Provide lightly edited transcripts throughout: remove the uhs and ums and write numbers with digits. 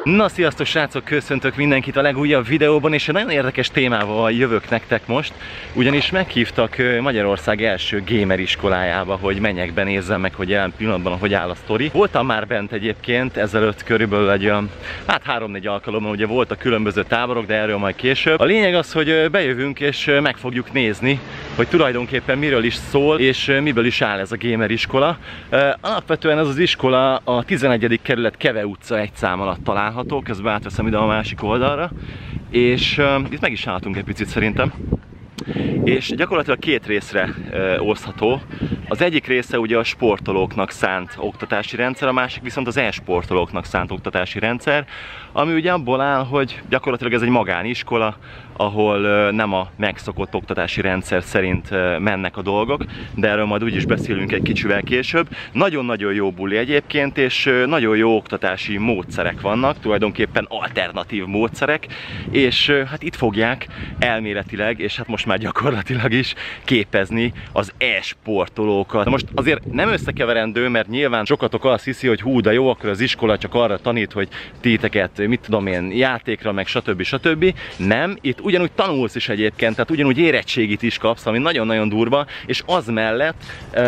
Na, sziasztok srácok, köszöntök mindenkit a legújabb videóban, és egy nagyon érdekes témával jövök nektek most, ugyanis meghívtak Magyarország első gamer iskolájába, hogy menjek be, nézzem meg, hogy jelen pillanatban hogy áll a sztori. Voltam már bent egyébként, ezelőtt körülbelül egy olyan, 3-4 alkalommal, ugye voltak különböző táborok, de erről majd később. A lényeg az, hogy bejövünk és meg fogjuk nézni, hogy tulajdonképpen miről is szól, és miből is áll ez a gamer iskola. Alapvetően ez az iskola a 11. kerület Keve utca 1 szám alatt található, közben átveszem ide a másik oldalra, és itt meg is álltunk egy picit szerintem. És gyakorlatilag 2 részre osztható. Az egyik része ugye a sportolóknak szánt oktatási rendszer, a másik viszont az e-sportolóknak szánt oktatási rendszer, ami ugye abból áll, hogy gyakorlatilag ez egy magániskola, ahol nem a megszokott oktatási rendszer szerint mennek a dolgok, de erről majd úgyis beszélünk egy kicsivel később. Nagyon-nagyon jó buli egyébként, és nagyon jó oktatási módszerek vannak, tulajdonképpen alternatív módszerek, és hát itt fogják elméletileg, és hát most már gyakorlatilag is képezni az e-sportolókat. Most azért nem összekeverendő, mert nyilván sokatok azt hiszi, hogy hú, de jó, akkor az iskola csak arra tanít, hogy titeket, mit tudom én, játékra, meg stb. Nem, itt ugyanúgy tanulsz is egyébként, tehát ugyanúgy érettségit is kapsz, ami nagyon-nagyon durva, és az mellett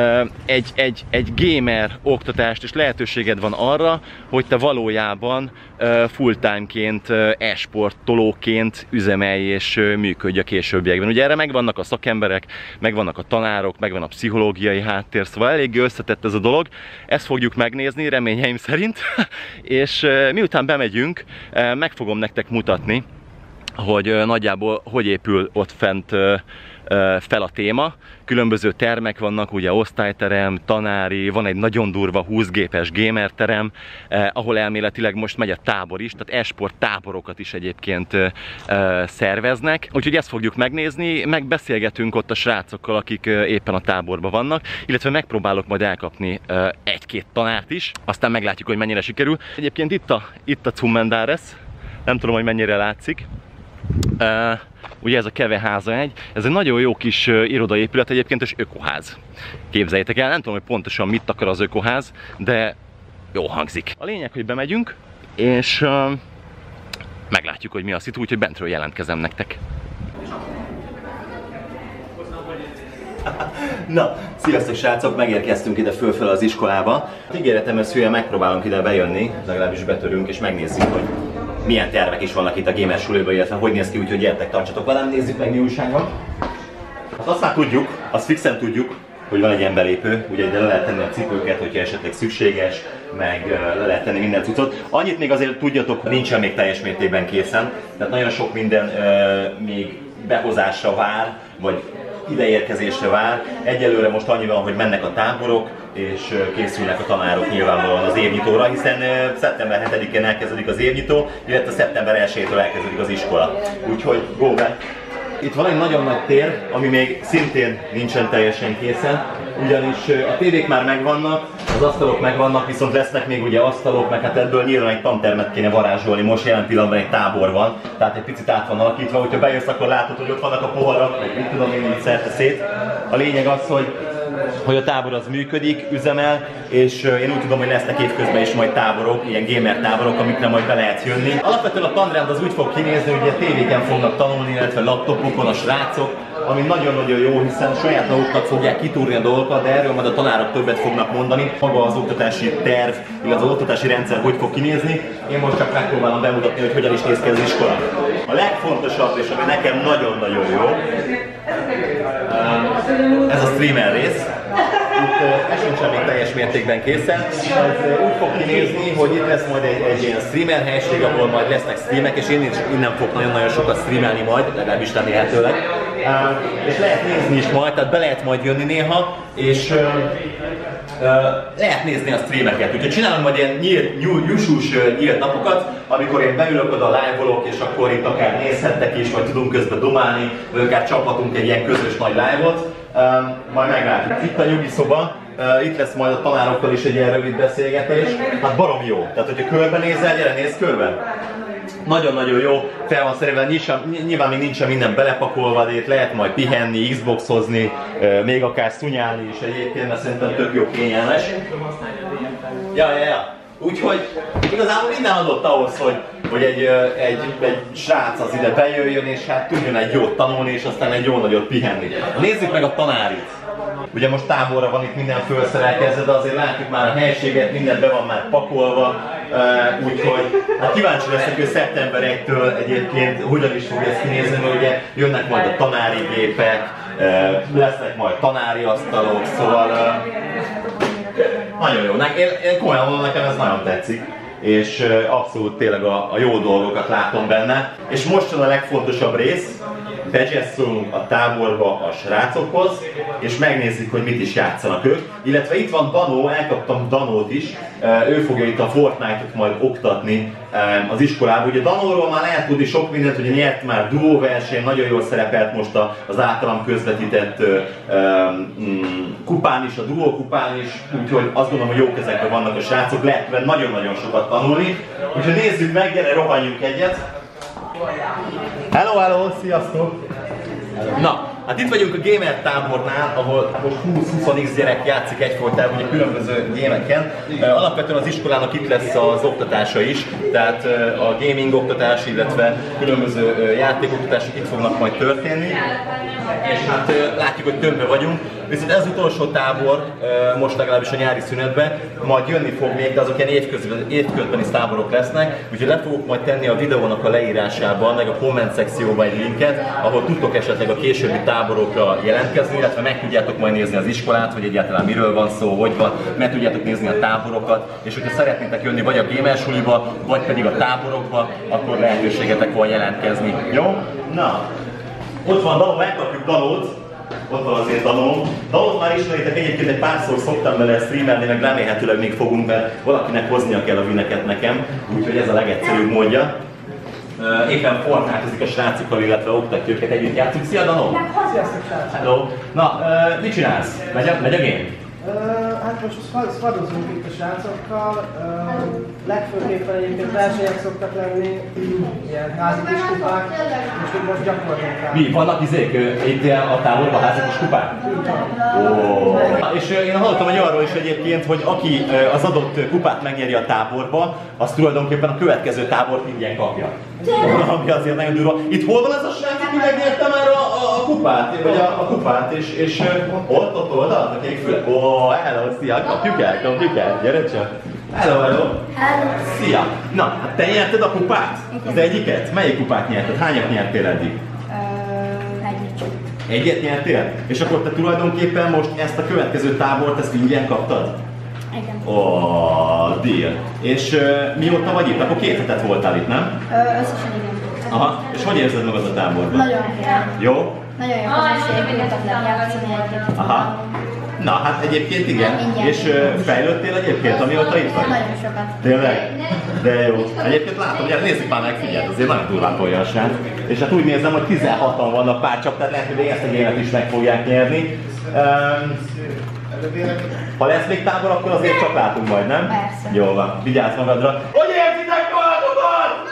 egy gamer oktatást és lehetőséged van arra, hogy te valójában full-time-ként, e-sportolóként üzemelj és működj a későbbiekben. Ugye erre megvannak a szakemberek, megvannak a tanárok, megvan a pszichológiai háttér, szóval eléggé összetett ez a dolog. Ezt fogjuk megnézni, reményeim szerint, és miután bemegyünk, meg fogom nektek mutatni, hogy nagyjából hogy épül ott fent fel a téma. Különböző termek vannak, ugye osztályterem, tanári, van egy nagyon durva 20 gépes gamer terem, ahol elméletileg most megy a tábor is, tehát e-sport táborokat is egyébként szerveznek. Úgyhogy ezt fogjuk megnézni, megbeszélgetünk ott a srácokkal, akik éppen a táborban vannak, illetve megpróbálok majd elkapni 1-2 tanárt is, aztán meglátjuk, hogy mennyire sikerül. Egyébként itt a Cummendáres, nem tudom, hogy mennyire látszik. Ugye ez a Keve háza 1, ez egy nagyon jó kis irodaépület egyébként, és ökoház. Képzeljétek el, nem tudom, hogy pontosan mit akar az ökoház, de jó hangzik. A lényeg, hogy bemegyünk, és meglátjuk, hogy mi a szitu, úgyhogy bentről jelentkezem nektek. Na, sziasztok srácok, megérkeztünk ide fölfele az iskolába. Ígéretemhez hülye megpróbálunk ide bejönni, legalábbis betörünk és megnézzük, hogy milyen tervek is vannak itt a gamer suliban, illetve hogy néz ki, úgyhogy gyertek, tartsatok velem, nézzük meg mi újság van. Hát azt már tudjuk, azt fixen tudjuk, hogy van egy emberlépő, ugye ide le lehet tenni a cipőket, hogyha esetleg szükséges, meg le lehet tenni minden cuccot. Annyit még azért tudjatok, hogy nincsen még teljes mértékben készen, tehát nagyon sok minden még behozásra vár, vagy ideérkezésre vár. Egyelőre most annyi van, hogy mennek a táborok, és készülnek a tanárok nyilvánvalóan az évnyitóra, hiszen szeptember 7-én elkezdődik az évnyitó, illetve szeptember 1-től elkezdődik az iskola. Úgyhogy go be! Itt van egy nagyon nagy tér, ami még szintén nincsen teljesen készen, ugyanis a tévék már megvannak, az asztalok megvannak, viszont lesznek még ugye asztalok, meg hát ebből nyilván egy tantermet kéne varázsolni, most jelen pillanatban egy tábor van, tehát egy picit át van alakítva, hogyha bejössz, akkor látod, hogy ott vannak a poharak, meg mit tudom én, szerte szét. A lényeg az, hogy a tábor az működik, üzemel, és én úgy tudom, hogy lesznek évközben is majd táborok, ilyen gamer táborok, amikre majd be lehet jönni. Alapvetően a tanrend az úgy fog kinézni, hogy ugye tévéken fognak tanulni, illetve laptopokon a srácok, ami nagyon-nagyon jó, hiszen saját maguknak fogják kitúrni a dolgokat, de erről majd a tanárok többet fognak mondani. Maga az oktatási terv, illetve az oktatási rendszer hogy fog kinézni. Én most csak megpróbálom bemutatni, hogy hogyan is néz ki az iskola. A legfontosabb, és ami nekem nagyon-nagyon jó, ez a streamer rész. Itt ez sincsen még teljes mértékben készen. Ez úgy fog kinézni, hogy itt lesz majd egy ilyen streamer helység, ahol majd lesznek streamek, és én is innen fog nagyon-nagyon sokat streamelni majd, legalábbis remélhetőleg. És lehet nézni is majd, tehát be lehet majd jönni néha, és lehet nézni a streameket. Úgyhogy csinálom majd ilyen nyílt napokat, amikor én beülök oda, live-olok, és akkor itt akár nézhettek is, vagy tudunk közben domálni, vagy akár csaphatunk egy ilyen közös nagy live-ot. Majd meglátjuk. Itt a nyugi szoba, itt lesz majd a tanárokkal is egy ilyen rövid beszélgetés. Hát barom jó. Tehát, hogyha körbenézel, gyere, nézz körbe. Nagyon-nagyon jó, fel van szerelve, nyilván még nincsen minden belepakolva, de itt lehet majd pihenni, Xboxozni, még akár szunyálni is egyébként, mert szerintem tök jó, kényelmes. Ja. Úgyhogy igazából minden adott ahhoz, hogy egy srác az ide bejöjjön, és hát tudjon egy jót tanulni, és aztán egy jó nagyot pihenni. Nézzük meg a tanárit. Ugye most táborra van itt minden felszerelkezve, de azért látjuk már a helységet, minden be van már pakolva. Úgyhogy hát kíváncsi leszek, hogy szeptember 1-től egyébként hogyan is fog ez kinézni, mert ugye jönnek majd a tanári gépek, lesznek majd tanári asztalok, szóval nagyon jó. Én komolyan mondom, nekem ez nagyon tetszik, és abszolút tényleg a jó dolgokat látom benne. És most jön a legfontosabb rész, begyesszolunk a táborba a srácokhoz, és megnézzük, hogy mit is játszanak ők. Illetve itt van Danó, elkaptam Danót is, ő fogja itt a Fortnite-ot majd oktatni az iskolában. Ugye Danóról már lehet tudni sok mindent, ugye nyert már duó verseny, nagyon jól szerepelt most az általam közvetített kupán is, a duó kupán is, úgyhogy azt gondolom, hogy jó kezekben vannak a srácok, lehet nagyon-nagyon sokat tanulni. Úgyhogy nézzük meg, gyere, rohanjunk egyet! Hello, hello, sziasztok! Na, hát itt vagyunk a Gamer tábornál, ahol most 20-20x gyerek játszik egyfolytában, ugye különböző gémeken. Alapvetően az iskolának itt lesz az oktatása is, tehát a gaming oktatás, illetve különböző játékoktatások itt fognak majd történni. És hát látjuk, hogy többen vagyunk. Viszont ez az utolsó tábor, most legalábbis a nyári szünetben, majd jönni fog még, de azok ilyen évközbeni táborok lesznek, úgyhogy le fogok majd tenni a videónak a leírásában, meg a komment szekcióban egy linket, ahol tudtok esetleg a későbbi táborokra jelentkezni, illetve meg tudjátok majd nézni az iskolát, hogy egyáltalán miről van szó, hogy van, meg tudjátok nézni a táborokat, és hogyha szeretnétek jönni vagy a gamer suliba, vagy pedig a táborokba, akkor lehetőségetek van jelentkezni. Jó? Na, ott van Danó, megkapjuk Danót. Ott van azért Danó. Danót már ismeritek, egyébként egy párszor szoktam vele streamelni, meg remélhetőleg még fogunk, mert valakinek hoznia kell a vineket nekem, úgyhogy ez a legegyszerűbb módja. Éppen Fortnite-ozik a srácokkal, illetve oktatja őket, együtt játszunk. Szia Danó! Sziasztok srácok! Hello! Na, mit csinálsz? Megy a game? Hát most szvadozunk itt a srácokkal, legfőképpen egyébként versenyek szoktak lenni, ilyen házikis kupák, és itt most gyakorlatunk rá. Mi? Vannak izék itt a táborban házikis kupák? Oh. És én hallottam hogy arról is egyébként, hogy aki az adott kupát megnyeri a táborba, az tulajdonképpen a következő tábort ingyen kapja. Ami azért nagyon durva. Itt hol van ez a srác, aki megnyerte már a kupát? Vagy a kupát, és ott oldalt, akik füle. Hello, szia, kapjuk el, gyere csak. Hello. Szia. Na, hát te nyerted a kupát? Az egyiket? Melyik kupát nyerted? Hányat nyertél eddig? Egyet nyertél? És akkor te tulajdonképpen most ezt a következő tábort, ezt ingyen kaptad? Igen. Deal. És mióta vagy itt? Akkor 2 hetet voltál itt, nem? Összesen igen. Aha. És hogy érzed magad a táborban? Nagyon jó. Jó? Nagyon jó közösség, nyugodtan játszani egyébként. Aha. Na, hát egyébként igen. És fejlődtél egyébként, amióta itt vagy? Nagyon sokat. Tényleg? De jó. Egyébként látom, hogy nézzük már meg, figyeld, azért nagyon durván tolja a srác. És hát úgy nézem, hogy 16-an vannak pár csak, tehát lehet, hogy ezt a gémet is meg fogják nyerni. Ha lesz még tábor, akkor azért csak látunk majd, nem? Persze. Jó van, vigyázz magadra. Hogy érzitek magatokat?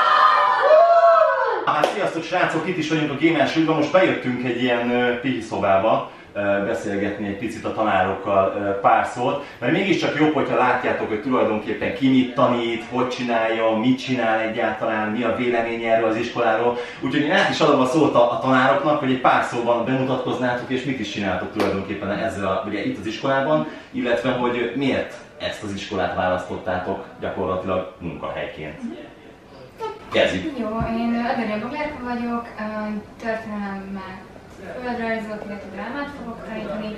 Hát sziasztok srácok, itt is vagyunk a Gamer Suliban, most bejöttünk egy ilyen pihi szobába beszélgetni egy picit a tanárokkal pár szót, mert mégiscsak jobb, hogyha látjátok, hogy tulajdonképpen ki mit tanít, hogy csinálja, mit csinál egyáltalán, mi a véleménye erről az iskoláról. Úgyhogy én át is adom a szót a tanároknak, hogy egy pár szóban bemutatkoznátok, és mit is csináltok tulajdonképpen ezzel ugye itt az iskolában, illetve hogy miért ezt az iskolát választottátok gyakorlatilag munkahelyként. Kezdjük! Jó, én Adorja Boglárka vagyok, történelemmel földrajzot, illetve drámát fogok tanítani.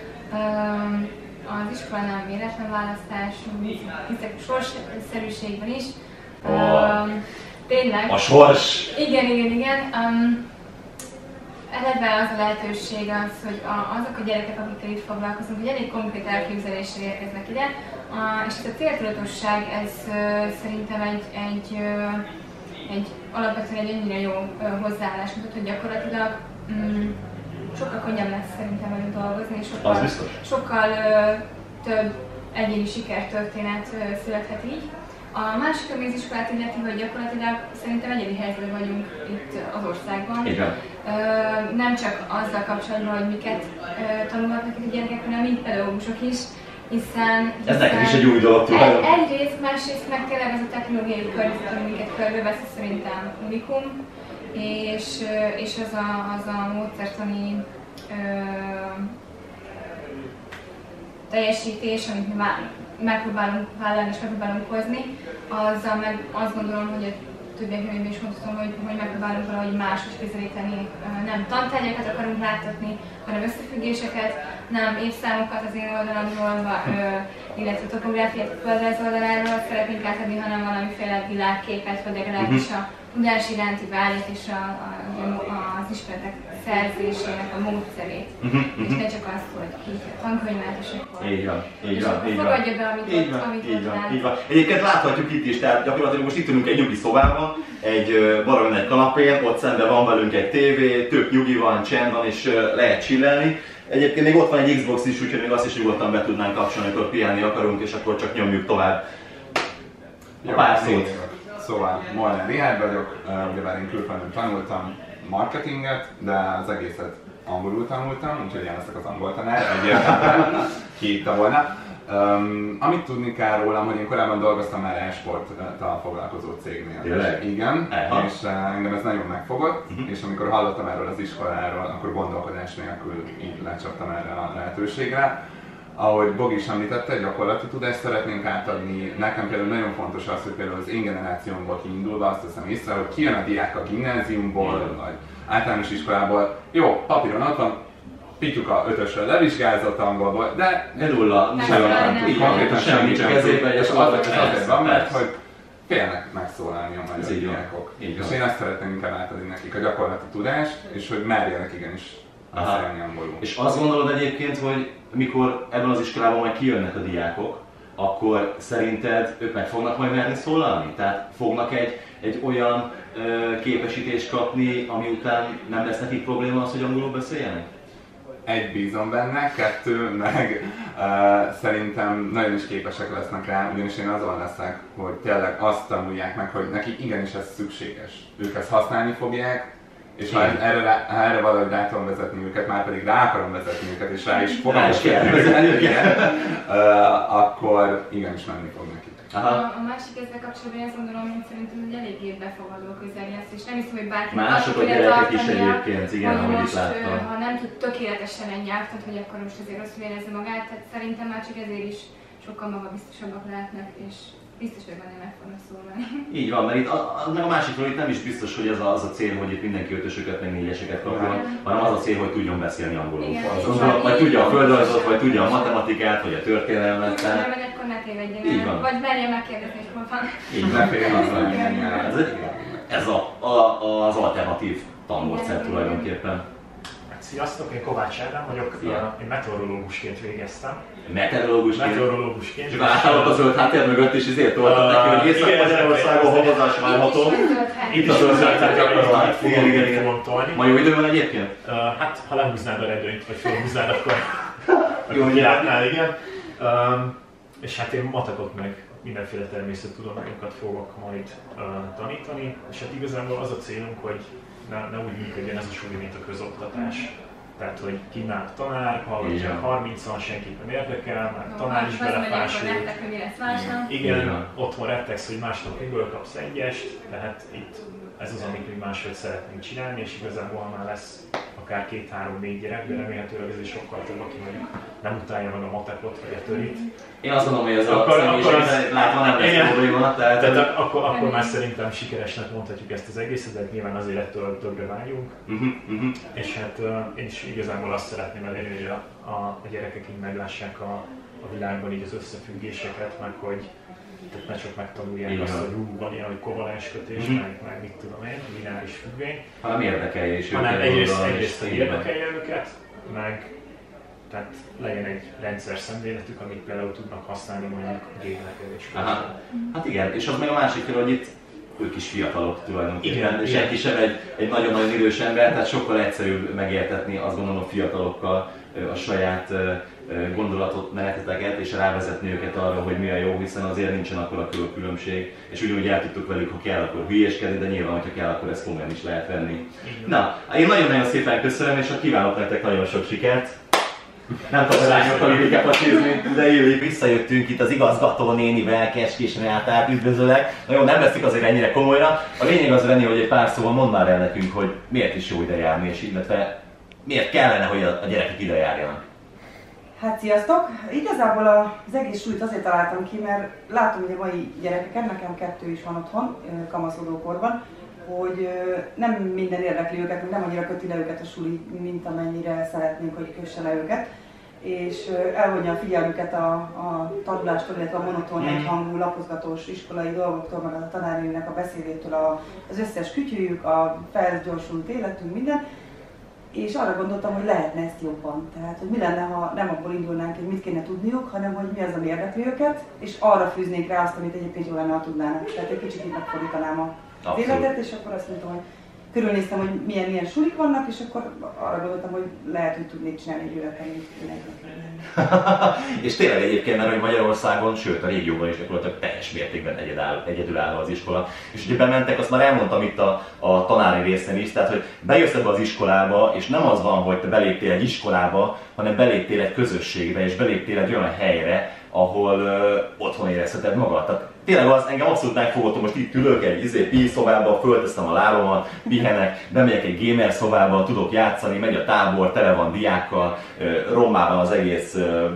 Az iskolánál véletlen választás, hiszek sorsszerűségben is. Tényleg. A sors! Igen. Eleve az a lehetőség az, hogy azok a gyerekek, akikkel itt foglalkozunk, hogy elég konkrét elképzeléssel érkeznek ide, és ez a céltudatosság, ez szerintem alapvetően egy ennyire jó hozzáállás mutat, hogy gyakorlatilag sokkal könnyebb lesz szerintem velünk dolgozni, és sokkal több egyéni sikertörténet születhet így. A másik, ami az iskolát illeti, hogy gyakorlatilag szerintem egyedi helyzetben vagyunk itt az országban. Igen. Nem csak azzal kapcsolatban, hogy miket tanulhatnak itt a gyerekek, hanem mi pedagógusok is hiszen ez nekem is egy új dolog tulajdonképpen. Egyrészt, másrészt meg tényleg ez a technológiai környezet, ami minket körülvesz, szerintem unikum, és az a módszertani teljesítés, amit mi megpróbálunk vállalni és megpróbálunk hozni, azzal meg azt gondolom, hogy a többieknél is mondhatom, hogy megpróbálunk valahogy máshogy közelíteni. Nem tantárgyakat akarunk láttatni, hanem összefüggéseket, nem évszámokat az én oldalamról, illetve topográfiát a földrajz oldaláról szeretnénk átadni, hanem valamiféle világképet, vagy legalábbis a tudás iránti vágyat és az ismeretek szerzésének a módszerét. És ne csak azt, hogy kinyitja a tankönyvet, és akkor fogadja be, amit van. Egyébként láthatjuk itt is, tehát gyakorlatilag most itt ülünk egy nyugi szobában, egy baromi nagy kanapén, ott szemben van velünk egy tévé, tök nyugi van, csend van, és lehet chillelni. Egyébként még ott van egy Xbox is, úgyhogy még azt is nyugodtan be tudnánk kapcsolni, amikor pihenni akarunk, és akkor csak nyomjuk tovább. A pár szót. Szóval Molnár Richárd vagyok, ugyebár én külföldön tanultam marketinget, de az egészet angolul tanultam, úgyhogy én leszek az angol tanár, egyértelműen ki hitte volna. Amit tudni kell rólam, hogy én korábban dolgoztam már e-sporttal foglalkozó cégnél. Tényleg? Igen, és engem ez nagyon megfogott, és amikor hallottam erről az iskoláról, akkor gondolkodás nélkül így lecsaptam erre a lehetőségre. Ahogy Bogi is említette, gyakorlati tudást szeretnénk átadni. Nekem például nagyon fontos az, hogy például az én generációmból kiindulva azt teszem észre, hogy kijön a diák a gimnáziumból, vagy általános iskolából. Jó, papíron ott van, pittyuk a 5-ösről levizsgázott angolból, de nulla, semmi, csak kezében, és azért van, mert hogy félnek megszólalni a magyar diákok. És én ezt szeretném inkább átadni nekik, a gyakorlati tudást, és hogy merjenek igenis beszélni angolul. És azt gondolod egyébként, hogy mikor ebben az iskolában majd kijönnek a diákok, akkor szerinted ők meg fognak majd merni szólalni? Tehát fognak egy olyan képesítést kapni, ami után nem lesz nekik probléma az, hogy angolul beszéljenek? Egy, bízom benne, 2, meg szerintem nagyon is képesek lesznek rá, ugyanis én azon leszek, hogy tényleg azt tanulják meg, hogy nekik igenis ez szükséges. Ők ezt használni fogják, és ha erre valahogy rá tudom vezetni őket, már pedig rá akarom vezetni őket, és rá is fogom vezetni őket, akkor igenis menni fog nekik. A másik ezzel kapcsolatban azt gondolom, hogy szerintem egy eléggé befogadó közeg lesz, és nem hiszem, hogy bárki mások a gyerekek is egyébként, igen, ahogy itt láttam. Ha nem tud tökéletesen egy nyelvtant, hogy akkor most azért rosszul érezze magát, tehát szerintem már csak ezért is sokkal magabiztosabbak lehetnek, és biztos, hogy benne meg fognak szólni. Így van, mert itt a másikról itt nem is biztos, hogy ez az a cél, hogy itt mindenki 5-ösöket, meg 4-eseket kapjon, hanem az a cél, hogy tudjon beszélni angolul. Vagy tudja a földrajzot, vagy tudja a matematikát, vagy a történelmet. Nem, meg akkor ne tévedjen el, vagy merjen megkérdezni, hogy hol van. Így ne féljen azzal. Ez az alternatív tanmódszer tulajdonképpen. Sziasztok, én Kovács Ádám vagyok, én meteorológusként végeztem. Meteorológusként? És általában a zöld háttér mögött is ezért toltad neki, hogy Észak-Magyarországon havazás várható. Itt a zöld háttér gyakorlatilag fogom fontolni. Ma jó idő van egyébként? Hát, ha lehúznád a redőnyt, vagy felhúznád, akkor kilátnál, igen. És hát én matekot meg mindenféle természettudományokat fogok majd tanítani, és hát igazából az a célunk, hogy ne úgy működjön ez a suli, mint a közoktatás. Tehát, hogy kínál tanár, hallgatják 30-an, senkit nem érdekel, már tanár is belefásult. Igen, otthon rettegsz, hogy másnap miből kapsz 1-est, tehát itt ez az, amit mi máshogy szeretnénk csinálni, és igazából ha már lesz akár 2-3-4 gyerek, de remélhetőleg ez is sokkal több, aki mondjuk nem utálja meg a matekot vagy a törit. Én azt mondom, hogy ez a személyiség látva nem lesz probléma. Tehát akkor már szerintem sikeresnek mondhatjuk ezt az egészet, de nyilván azért ettől többre vágyunk. És hát én is igazából azt szeretném elérni, hogy a gyerekek így meglássák a világban így az összefüggéseket, meg hogy tehát ne csak megtanulják azt, hogy van ilyen, hogy kovalens kötés, meg mit tudom én, lineáris függvény. Hanem érdekelje is őket. Hanem egyrészt érdekelje őket, meg tehát legyen egy rendszer szemléletük, amit például tudnak használni mondjuk géplekedés. Hát igen, és az meg a másik fél, hogy itt ők is fiatalok tulajdonképpen, és senki sem egy nagyon-nagyon idős ember, tehát sokkal egyszerűbb megértetni azt gondolom a fiatalokkal a saját gondolatmeneteket és rávezetni őket arra, hogy mi a jó, hiszen azért nincsen akkor a különbség, és ugyanúgy el tudtuk velük, ha kell, akkor hülyéskedni, de nyilván, hogyha kell, akkor ezt komolyan is lehet venni. Na, én nagyon-nagyon szépen köszönöm, és kívánok nektek nagyon sok sikert! Nem tudom, hogy lányokkal ide kacsizni, de Illik, visszajöttünk itt az igazgató nénivel, Keskés Renátát üdvözöllek. Na jó, nem veszik azért ennyire komolyra. A lényeg az, Reni, hogy egy pár szóval mondd már el nekünk, hogy miért is jó ide járni, és illetve miért kellene, hogy a gyerekek ide járjanak. Hát sziasztok! Igazából az egész súlyt azért találtam ki, mert látom, hogy a mai gyerekeket, nekem 2 is van otthon, kamaszodó korban, hogy nem minden érdekli őket, nem annyira köti le őket a suli, mint amennyire szeretnénk, hogy kösse le őket. És elvonja a figyelmüket a tanulástól, illetve a monoton, egyhangú, lapozgatós iskolai dolgoktól, meg a tanárnőnek a beszélétől, az összes kütyűjük, a felgyorsult életünk, minden. És arra gondoltam, hogy lehetne ezt jobban. Tehát, hogy mi lenne, ha nem abból indulnánk, hogy mit kéne tudniuk, hanem hogy mi az, ami érdekli őket, és arra fűznénk rá azt, amit egyébként jól lenne, ha tudnának. Tehát egy kicsit így megfordítanám az életet, és akkor azt mondtam, hogy körülnéztem, hogy milyen sulik vannak, és akkor arra gondoltam, hogy lehet, hogy tudnék csinálni egy olyat, amit És tényleg egyébként, mert hogy Magyarországon, sőt a régióban is gyakorlatilag teljes mértékben egyedülálló az iskola. És ugye bementek, azt már elmondtam itt a tanári részen is, tehát hogy bejössz ebbe az iskolába, és nem az van, hogy te beléptél egy iskolába, hanem beléptél egy közösségbe, és beléptél egy olyan helyre, ahol otthon érezheted magad. Tehát tényleg az engem abszolút megfogott, hogy most itt ülök egy pi szobába, fölteszem a lábamat, pihenek, bemegyek egy gamer szobába, tudok játszani, megy a tábor, tele van diákkal, rommában az egész.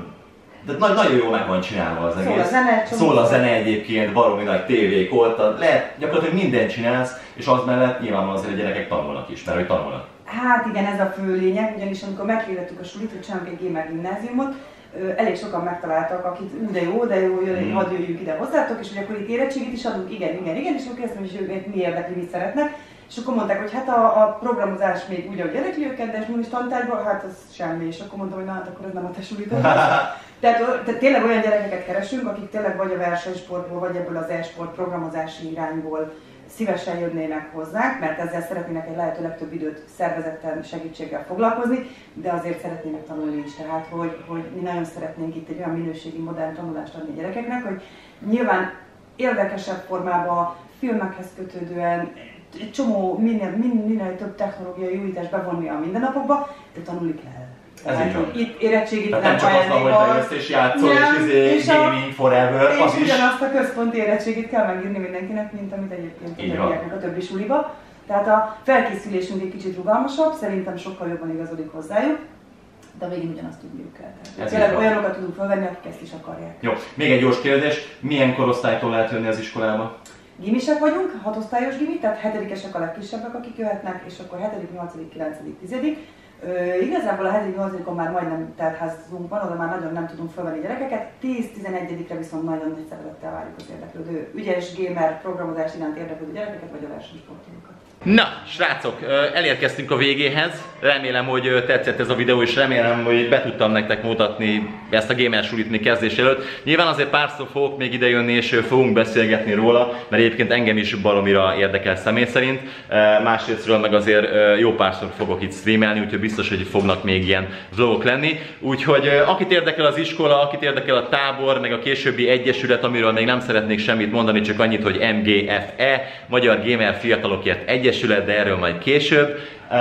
De nagyon jól meg van csinálva az egész. Szól a zene egyébként, baromi nagy tévék ott, lehet gyakorlatilag mindent csinálsz, és az mellett nyilvánvalóan azért a gyerekek tanulnak is, mert hogy tanulnak. Hát igen, ez a fő lényeg, ugyanis amikor meghirdettük a sulit, hogy csinálunk egy gamer gimnáziumot, elég sokan megtaláltak, akik de jó, hadd jöjjünk ide hozzátok, és hogy akkor itt érettségit is adunk, igen, és akkor kezdtem, hogy őket mi érdekli, mit szeretnek. És akkor mondták, hogy hát a programozás még úgy, ahogy érdekli őket, de és múlis tantárgyban, hát az semmi. És akkor mondtam, hogy na hát akkor ez nem a te sulitod. Tehát tényleg olyan gyerekeket keresünk, akik tényleg vagy a versenysportból, vagy ebből az e-sport programozási irányból szívesen jönnének hozzánk, mert ezzel szeretnének egy lehető legtöbb időt szervezetten segítséggel foglalkozni, de azért szeretnének tanulni is. Tehát, hogy mi nagyon szeretnénk itt egy olyan minőségi, modern tanulást adni a gyerekeknek, hogy nyilván érdekesebb formában, filmekhez kötődően, egy csomó, minél több technológiai újítást bevonni a mindennapokba, de tanulni kell. Tehát, itt érettségit nem csak az van, hogy bejössz és játszol, és gaming forever, és az is. ugyanazt a központi érettségit kell megírni mindenkinek, mint amit egyébként a többi suliba. Tehát a felkészülésünk egy kicsit rugalmasabb, szerintem sokkal jobban igazodik hozzájuk, de végén ugyanazt tudniuk kell. Tényleg olyanokat tudunk felvenni, akik ezt is akarják. Jó, még egy gyors kérdés, milyen korosztálytól lehet jönni az iskolába? Gimisek vagyunk, 6 osztályos gimi, tehát 7-esek a legkisebbek, akik jöhetnek, és akkor 7., 8., 9., 10. Igazából a 7.-8. már majdnem teltházunk van, oda már nagyon nem tudunk felvenni gyerekeket. 10-11-re viszont nagyon nagy szeretettel várjuk az érdeklődő, ügyes gamer, programozás iránt érdeklődő gyerekeket, vagy a versenysportolókat. Na, srácok, elérkeztünk a végéhez. Remélem, hogy tetszett ez a videó, és remélem, hogy be tudtam nektek mutatni ezt a gamer sulit még kezdés előtt. Nyilván azért párszor fogok még idejönni, és fogunk beszélgetni róla, mert egyébként engem is baromira érdekel személy szerint. Másrésztről meg azért jó párszor fogok itt streamelni, úgyhogy biztos, hogy fognak még ilyen vlogok lenni. Úgyhogy akit érdekel az iskola, akit érdekel a tábor, meg a későbbi egyesület, amiről még nem szeretnék semmit mondani, csak annyit, hogy MGFE, Magyar Gamer Fiatalokért Egyesület, de erről majd később.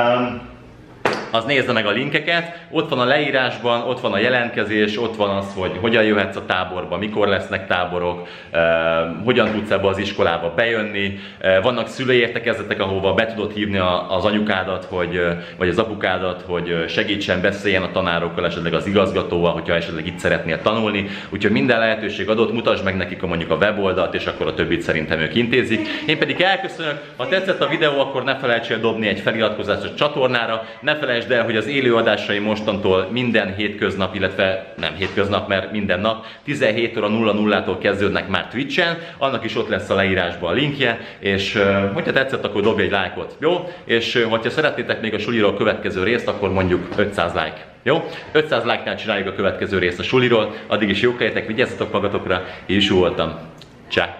Az nézze meg a linkeket, ott van a leírásban, ott van a jelentkezés, ott van az, hogy hogyan jöhetsz a táborba, mikor lesznek táborok, hogyan tudsz ebbe az iskolába bejönni, vannak szülői értekezletek, ahova be tudod hívni az anyukádat, vagy az apukádat, hogy segítsen, beszéljen a tanárokkal, esetleg az igazgatóval, hogyha esetleg itt szeretnél tanulni, úgyhogy minden lehetőség adott, mutasd meg nekik mondjuk a weboldalt, és akkor a többit szerintem ők intézik. Én pedig elköszönök, ha tetszett a videó, akkor ne felejts el dobni egy feliratkozást a csatornára, ne felejtsd el, hogy az élőadásaim mostantól minden hétköznap, illetve nem hétköznap, mert minden nap 17 óra 00-tól kezdődnek már Twitch-en, annak is ott lesz a leírásban a linkje, és hogyha tetszett, akkor dobj egy lájkot, jó? És hogyha szeretnétek még a suliról a következő részt, akkor mondjuk 500 like. Jó? 500 like-nál csináljuk a következő részt a suliról, addig is jók legyetek, vigyázzatok magatokra, és jó voltam. Csá!